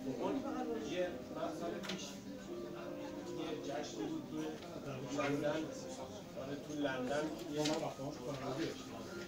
اون یه سال پیش یه جشنی بود تو لندن، تو لندن یه